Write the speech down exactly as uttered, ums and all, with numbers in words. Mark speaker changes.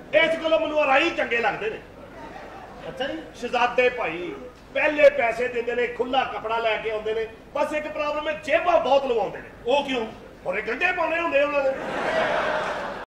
Speaker 1: इस गलों मैनूं राही चंगे लगते ने।
Speaker 2: अच्छा जी,
Speaker 1: शहजादे भाई पहले पैसे देंदे ने, खुला कपड़ा लैके आउंदे ने, बस एक प्रॉब्लम है जेबां बहुत लवाउंदे ने।
Speaker 2: वो क्यों?
Speaker 1: और गंढे पाने होंदे उन्हां दे।